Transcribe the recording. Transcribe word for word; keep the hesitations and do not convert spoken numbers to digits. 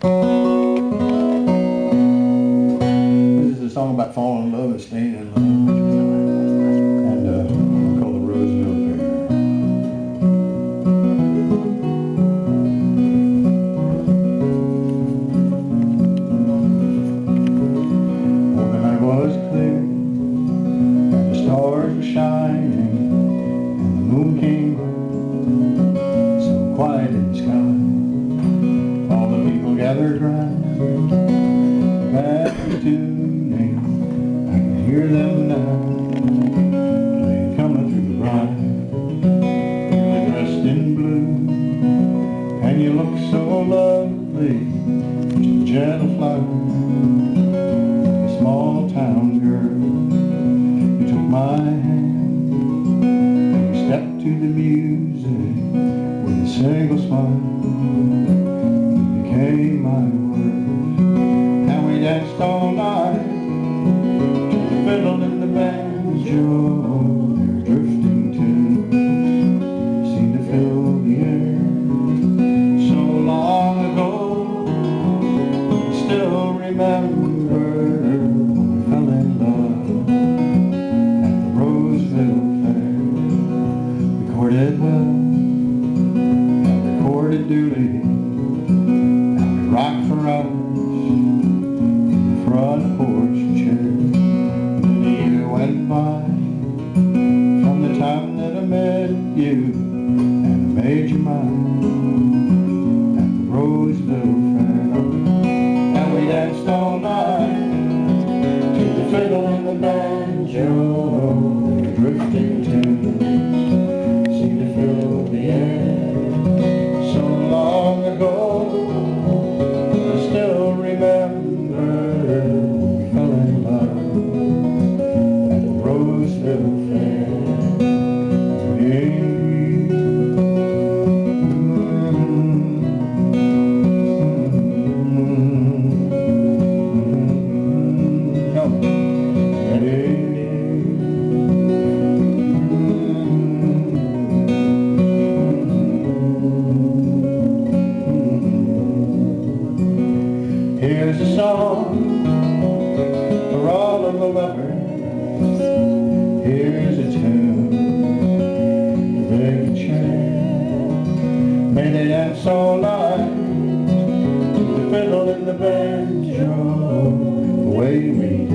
This is a song about falling in love and staying in love. And uh, called the Roseville Fair. Oh, the night was clear, and the stars were shining, and the moon came so quiet in the sky. All the people gathered round, band tuning, I can hear them now, playing Coming Through the Brine. You're dressed in blue, and you look so lovely, just a gentle flower, a small town girl. You took my hand, and we stepped to the music with a single smile. You became my words, and we danced all night to the fiddle and the banjo. Their drifting tunes seem to fill the air. So long ago, still remember when we fell in love at the Roseville Fair. Recorded well and recorded duly, and we rocked for hours in the front porch chair. And a year went by from the time that I met you, and I made you mine at the Roseville Fair. And we danced all night to the fiddle and the banjo. The drifting tunes seemed to fill the air. So long ago, I still remember we fell in love at the Roseville Fair. Yeah. Here's a song for all of the lovers. Here's a tune to they can share. May they dance all night to the fiddle and the banjo, the way we